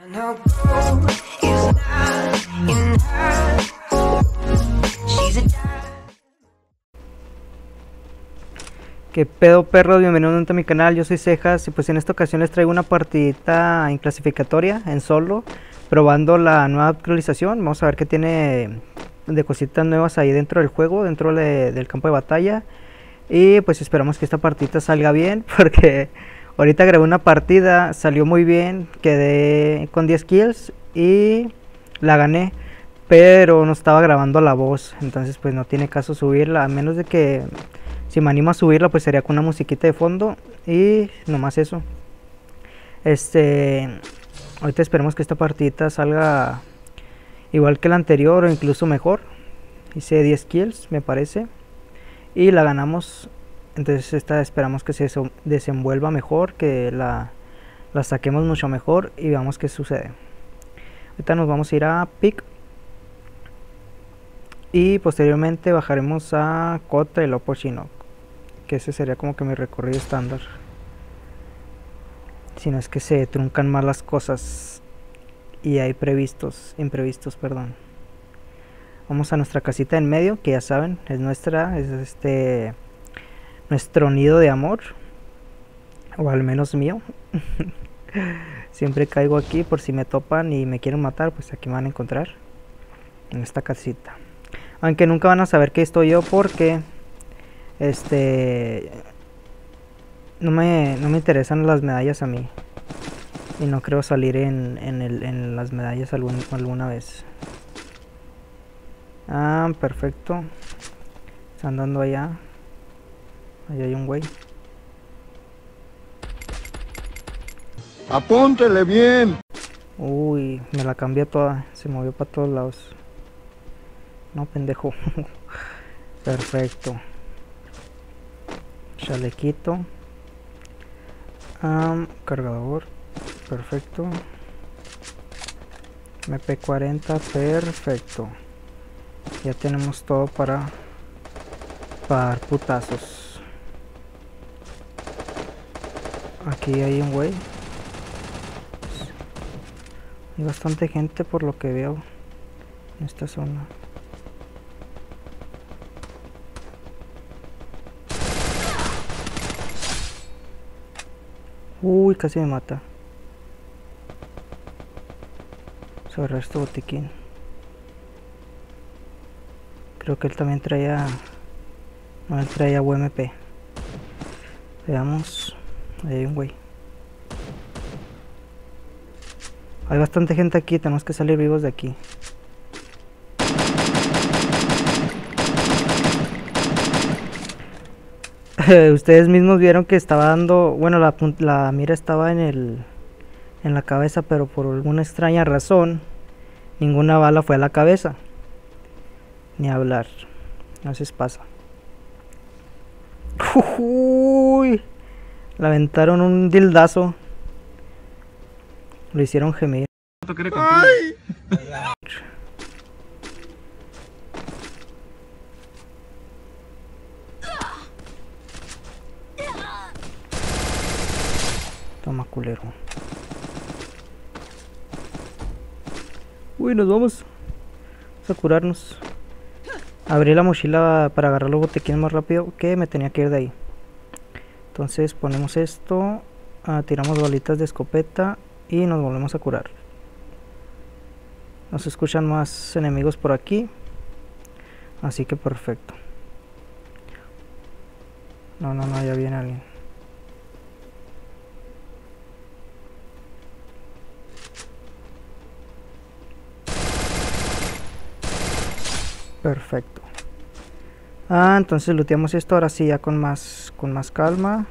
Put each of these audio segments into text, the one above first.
No gold is not in her. She's a ¿Qué pedo, perros? Bienvenidos a mi canal, yo soy Cejas y pues en esta ocasión les traigo una partidita en clasificatoria, en solo, probando la nueva actualización. Vamos a ver qué tiene de cositas nuevas ahí dentro del juego, dentro del campo de batalla. Y pues esperamos que esta partida salga bien, porque ahorita grabé una partida, salió muy bien, quedé con 10 kills y la gané. Pero no estaba grabando la voz, entonces pues no tiene caso subirla, a menos de que si me animo a subirla pues sería con una musiquita de fondo y nomás eso. Ahorita esperemos que esta partidita salga igual que la anterior o incluso mejor. Hice 10 kills me parece y la ganamos, entonces esta esperamos que se desenvuelva mejor, que la saquemos mucho mejor y veamos qué sucede. Ahorita nos vamos a ir a pick y posteriormente bajaremos a Kota y Lopo Chino, que ese sería como que mi recorrido estándar, si no es que se truncan más las cosas y hay imprevistos, perdón. Vamos a nuestra casita en medio, que ya saben, es nuestra, es nuestro nido de amor, o al menos mío. Siempre caigo aquí por si me topan y me quieren matar, pues aquí me van a encontrar, en esta casita. Aunque nunca van a saber que estoy yo, porque no me interesan las medallas a mí, y no creo salir en las medallas alguna vez. Ah, perfecto. Están dando allá. Allá hay un güey. Apúntele bien. Uy, me la cambié toda. Se movió para todos lados. No, pendejo. Perfecto. Chalequito. Cargador. Perfecto. MP40. Perfecto. Ya tenemos todo para dar putazos. Aquí hay un güey. Hay bastante gente por lo que veo en esta zona. Uy, casi me mata. Sobre este botiquín. Creo que él también traía... No, él traía UMP. Veamos. Ahí hay un güey. Hay bastante gente aquí, tenemos que salir vivos de aquí. Ustedes mismos vieron que estaba dando... Bueno, la mira estaba en la cabeza, pero por alguna extraña razón ninguna bala fue a la cabeza. Ni hablar. A veces pasa. Uy, le aventaron un dildazo. Lo hicieron gemir. Ay. Toma, culero. Uy, nos vamos a curarnos. Abrí la mochila para agarrar los botiquines más rápido, que me tenía que ir de ahí. Entonces ponemos esto, tiramos balitas de escopeta y nos volvemos a curar. Nos escuchan más enemigos por aquí, así que perfecto. No, ya viene alguien. Perfecto. Entonces looteamos esto ahora sí, ya con más calma.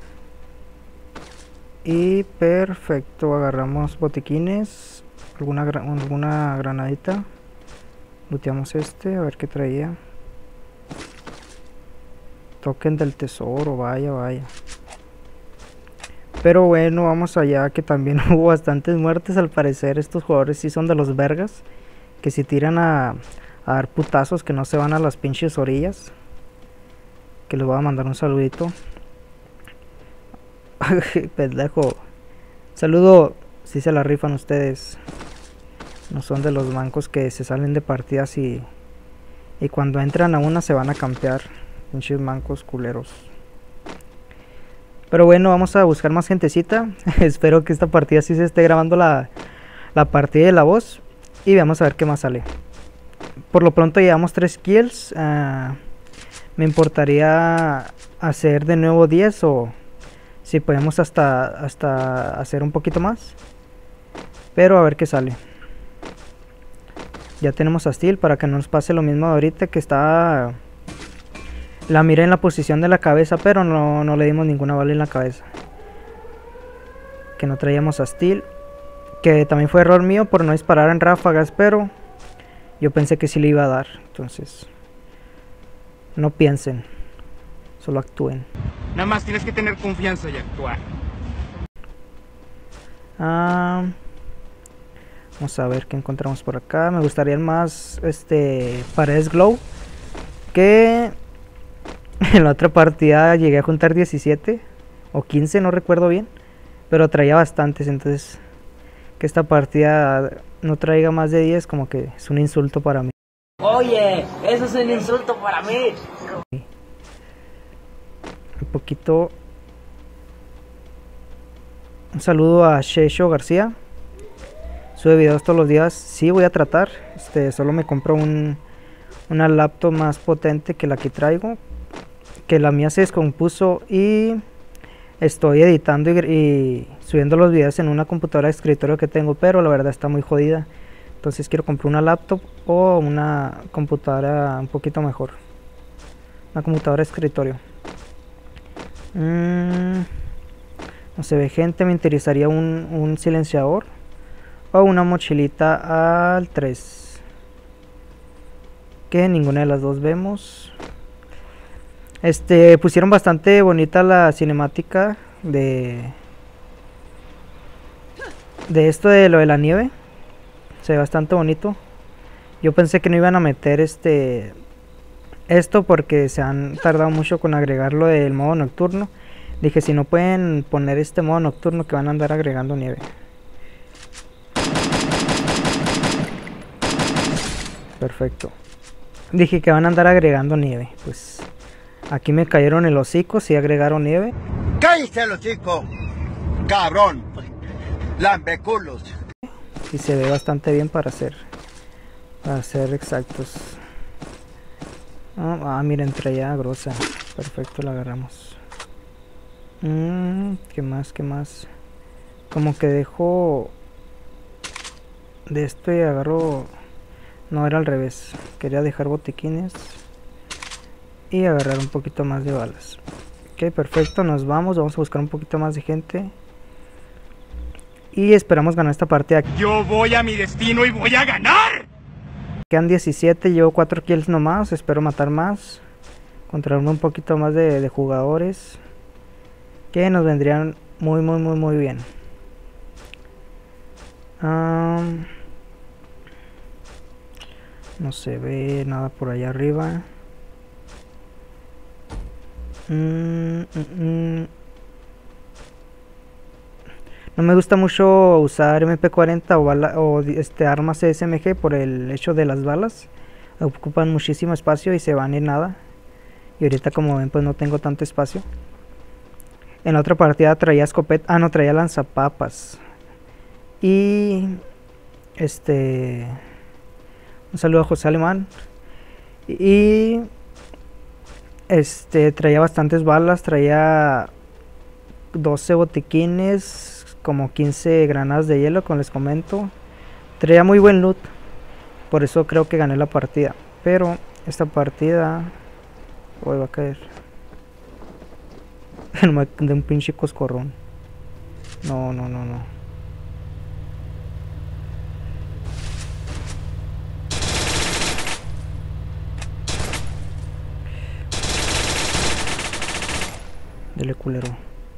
Y perfecto, agarramos botiquines, alguna granadita. Looteamos a ver qué traía. Token del tesoro, vaya. Pero bueno, vamos allá, que también hubo bastantes muertes al parecer. Estos jugadores sí son de los vergas, que si tiran a dar putazos, que no se van a las pinches orillas. Que les voy a mandar un saludito. Pendejo. Saludo sí se la rifan ustedes. No son de los bancos que se salen de partidas y cuando entran a una se van a campear. Pinches mancos culeros. Pero bueno, vamos a buscar más gentecita. Espero que esta partida sí se esté grabando la partida de la voz. Y vamos a ver qué más sale. Por lo pronto llevamos 3 kills. Me importaría hacer de nuevo 10 o si podemos hasta hacer un poquito más. Pero a ver qué sale. Ya tenemos a Steel para que no nos pase lo mismo de ahorita, que está... La miré en la posición de la cabeza, pero no le dimos ninguna bala en la cabeza. Que no traíamos a Steel. Que también fue error mío por no disparar en ráfagas, pero yo pensé que sí le iba a dar. Entonces, no piensen, solo actúen. Nada más tienes que tener confianza y actuar. Vamos a ver qué encontramos por acá. Me gustaría más paredes glow. Que en la otra partida llegué a juntar 17 o 15, no recuerdo bien. Pero traía bastantes, entonces que esta partida no traiga más de 10 como que es un insulto para mí. Oye, eso es un insulto para mí. Un poquito. Un saludo a Shesho García. Sube videos todos los días. Sí, voy a tratar. Solo me compro una laptop más potente que la que traigo. Que la mía se descompuso y estoy editando y subiendo los videos en una computadora de escritorio que tengo, pero la verdad está muy jodida. Entonces quiero comprar una laptop o una computadora un poquito mejor. Una computadora de escritorio. No se ve gente, me interesaría un silenciador o una mochilita al 3. Que ninguna de las dos vemos. Pusieron bastante bonita la cinemática de esto de lo de la nieve. Se ve bastante bonito. Yo pensé que no iban a meter esto porque se han tardado mucho con agregarlo del modo nocturno. Dije, si no pueden poner este modo nocturno, que van a andar agregando nieve. Perfecto. Dije que van a andar agregando nieve. Pues aquí me cayeron el hocico, sí agregaron nieve. ¡Cállate el hocico! ¡Cabrón! ¡Lambeculos! Y se ve bastante bien para ser exactos. Miren, traía grosa. Perfecto, la agarramos. ¿Qué más? ¿Qué más? Como que dejo de esto y agarro... No, era al revés. Quería dejar botiquines y agarrar un poquito más de balas. Ok, perfecto, nos vamos. Vamos a buscar un poquito más de gente y esperamos ganar esta partida. Yo voy a mi destino y voy a ganar. Quedan 17, llevo 4 kills nomás. Espero matar más, encontrarme un poquito más de jugadores que nos vendrían muy bien. No se ve nada por allá arriba. No me gusta mucho usar MP40 o armas SMG por el hecho de las balas. Ocupan muchísimo espacio y se van en nada. Y ahorita, como ven, pues no tengo tanto espacio. En la otra partida traía escopeta. No, traía lanzapapas. Y un saludo a José Alemán. Y traía bastantes balas, traía 12 botiquines, como 15 granadas de hielo, como les comento. Traía muy buen loot, por eso creo que gané la partida. Pero esta partida hoy va a caer de un pinche coscorrón. No. Dele culero.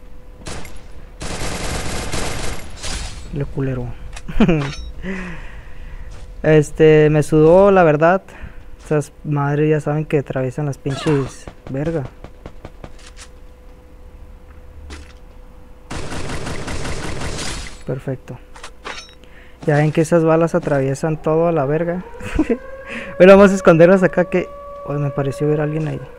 Dele culero. Me sudó, la verdad. Esas madres ya saben que atraviesan las pinches verga. Perfecto. Ya ven que esas balas atraviesan todo a la verga. Pero vamos a escondernos acá que... Oh, me pareció ver a alguien ahí.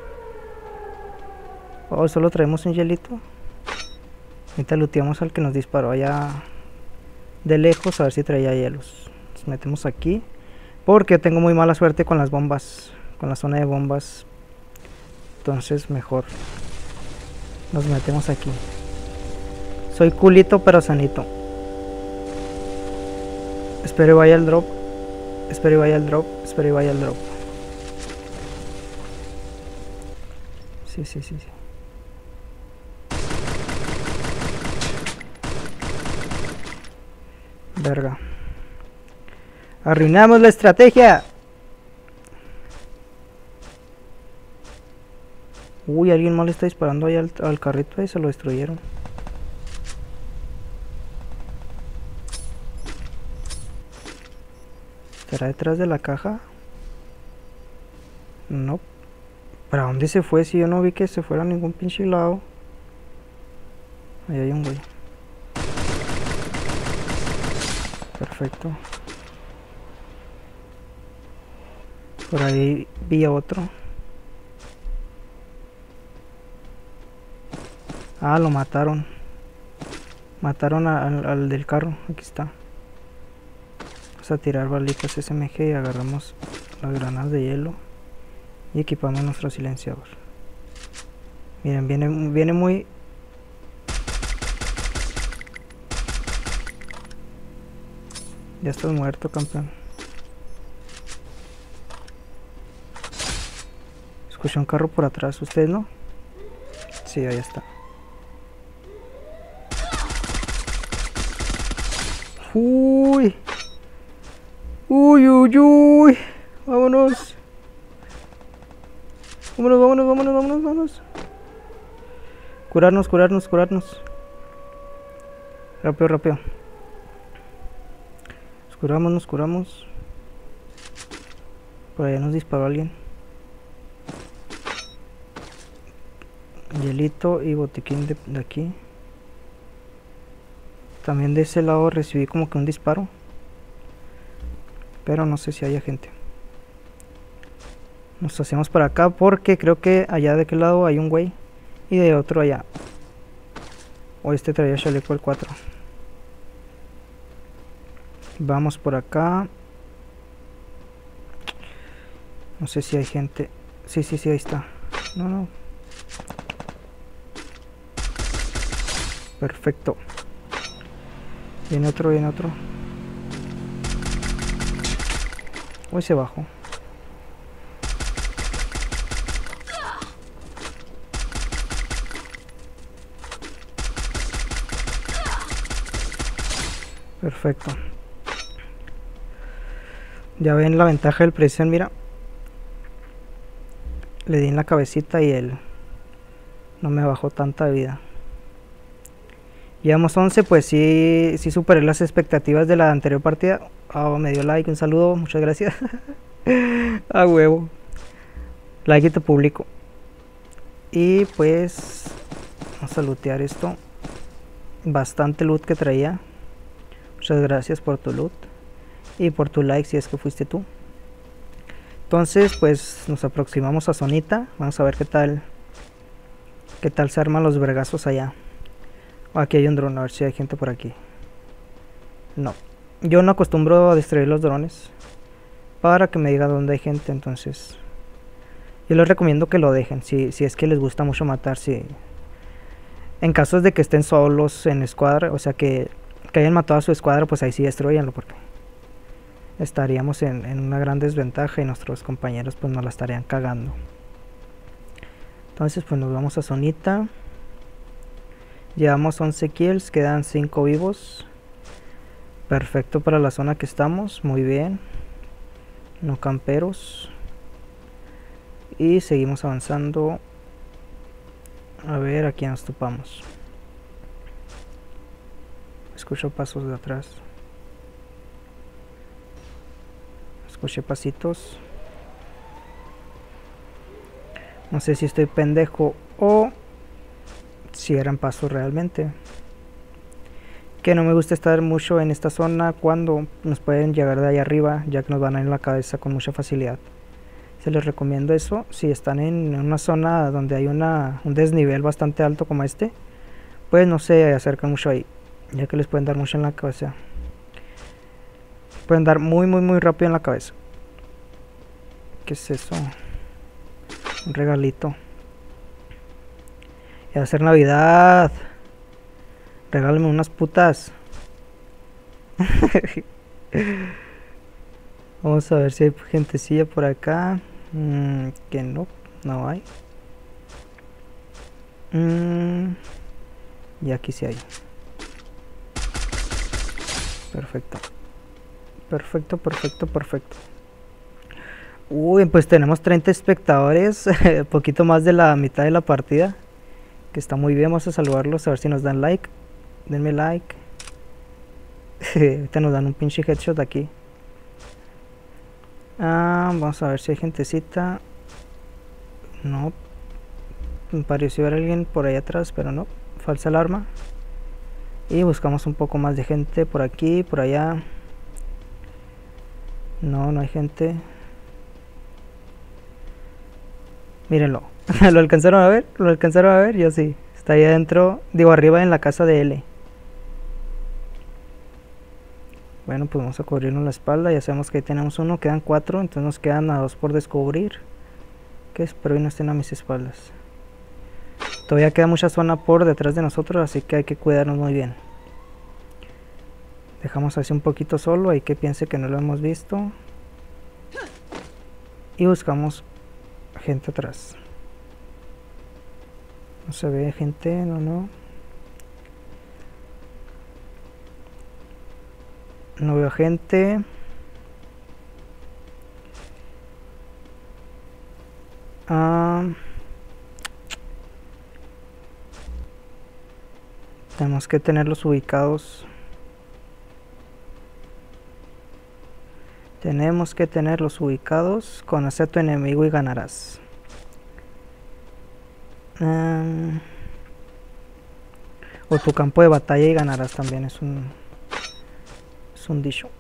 Oh, solo traemos un hielito. Ahorita looteamos al que nos disparó allá de lejos, a ver si traía hielos. Nos metemos aquí. Porque yo tengo muy mala suerte con las bombas. Con la zona de bombas. Entonces mejor nos metemos aquí. Soy culito pero sanito. Espero y vaya el drop. Espero y vaya el drop. Espero y vaya el drop. Sí. Verga. Arruinamos la estrategia. Uy, alguien más le está disparando ahí al carrito y se lo destruyeron. ¿Estará detrás de la caja? No. ¿Para dónde se fue? Si yo no vi que se fuera a ningún pinche lado. Ahí hay un güey. Perfecto. Por ahí vi a otro. Ah, lo mataron. Mataron al del carro. Aquí está. Vamos a tirar balitas SMG y agarramos las granadas de hielo. Y equipamos nuestro silenciador. Miren, viene muy... Ya estás muerto, campeón. Escuché un carro por atrás. ¿Ustedes no? Sí, ahí está. Uy. Uy. Vámonos. Vámonos. Curarnos. Rápido. Nos curamos. Por allá nos disparó alguien. Hielito y botiquín de aquí. También de ese lado recibí como que un disparo. Pero no sé si haya gente. Nos hacemos para acá porque creo que allá de aquel lado hay un güey. Y de otro allá. O este traía chaleco el 4. Vamos por acá. No sé si hay gente. Sí, ahí está. No. Perfecto. Viene otro. Uy, se bajó. Perfecto. Ya ven la ventaja del presión, mira. Le di en la cabecita y él no me bajó tanta vida. Llevamos 11, pues sí superé las expectativas de la anterior partida. Oh, me dio like, un saludo, muchas gracias. A huevo. Like y te publico. Y pues vamos a lootear esto. Bastante loot que traía. Muchas gracias por tu loot y por tu like si es que fuiste tú. Entonces pues nos aproximamos a zonita. Vamos a ver qué tal se arman los vergazos allá. Aquí hay un dron, a ver si hay gente por aquí. No, yo no acostumbro a destruir los drones para que me diga dónde hay gente. Entonces yo les recomiendo que lo dejen si es que les gusta mucho matar. Si en casos de que estén solos en escuadra, o sea que hayan matado a su escuadra, pues ahí sí destruyanlo, porque estaríamos en una gran desventaja y nuestros compañeros pues nos la estarían cagando. Entonces pues nos vamos a zonita. Llevamos 11 kills, quedan 5 vivos. Perfecto para la zona que estamos, muy bien. No camperos. Y seguimos avanzando. A ver, aquí nos topamos. Escucho pasos de atrás. Escuché pasitos. No sé si estoy pendejo o si eran pasos realmente. Que no me gusta estar mucho en esta zona cuando nos pueden llegar de ahí arriba, ya que nos van a ir en la cabeza con mucha facilidad. Se les recomiendo eso si están en una zona donde hay un desnivel bastante alto como este, pues no se acercan mucho ahí, ya que les pueden dar mucho en la cabeza. Pueden dar muy rápido en la cabeza. ¿Qué es eso? Un regalito. Y va a ser Navidad. Regálame unas putas. Vamos a ver si hay gentecilla por acá. Que no hay. Y aquí sí hay. Perfecto. Perfecto. Uy, pues tenemos 30 espectadores. Poquito más de la mitad de la partida. Que está muy bien, vamos a saludarlos, a ver si nos dan like. Denme like. Ahorita nos dan un pinche headshot aquí. Vamos a ver si hay gentecita. No. Me pareció ver a alguien por ahí atrás, pero no. Falsa alarma. Y buscamos un poco más de gente por aquí, por allá. No hay gente. Mírenlo. ¿Lo alcanzaron a ver? Yo sí. Está ahí adentro, digo arriba en la casa de L. Bueno, pues vamos a cubrirnos la espalda. Ya sabemos que ahí tenemos uno, quedan 4, entonces nos quedan a 2 por descubrir. Que espero y no estén a mis espaldas. Todavía queda mucha zona por detrás de nosotros, así que hay que cuidarnos muy bien. Dejamos así un poquito solo, hay que piense que no lo hemos visto. Y buscamos gente atrás. No se ve gente, no. No veo gente. Tenemos que tenerlos ubicados. Conoce a tu enemigo y ganarás. O tu campo de batalla y ganarás también. Es un dicho.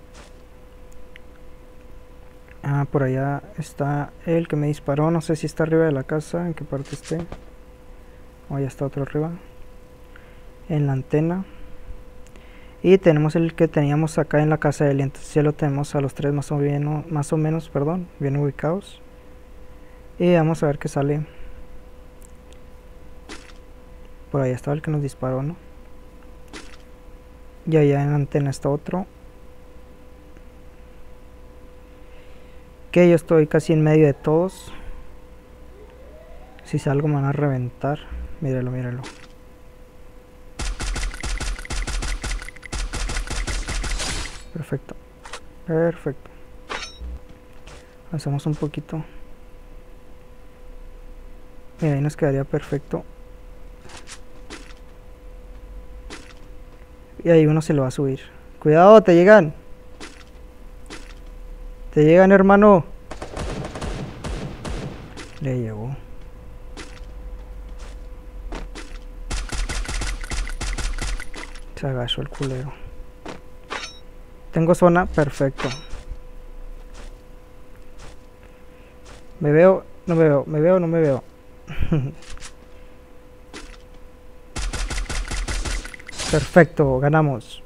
Por allá está el que me disparó. No sé si está arriba de la casa, en qué parte esté. Ya está otro arriba. En la antena. Y tenemos el que teníamos acá en la casa de él. Entonces ya lo tenemos a los 3 más o menos, bien ubicados. Y vamos a ver qué sale. Por ahí estaba el que nos disparó, ¿no? Y allá en la antena está otro. Que yo estoy casi en medio de todos. Si salgo me van a reventar. Míralo. Perfecto. Avanzamos un poquito. Mira, ahí nos quedaría perfecto. Y ahí uno se lo va a subir. Cuidado, te llegan. Hermano. Le llegó. Se agachó el culero. Tengo zona, perfecto. Me veo, no me veo. Perfecto, ganamos.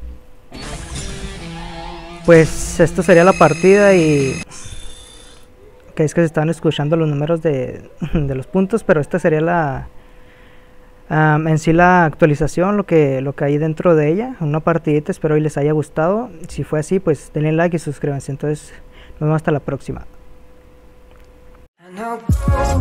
Pues esto sería la partida y... que es que se están escuchando los números de los puntos, pero esta sería la... en sí la actualización, lo que hay dentro de ella, una partidita. Espero y les haya gustado. Si fue así, pues denle like y suscríbanse. Entonces nos vemos hasta la próxima. And I'll go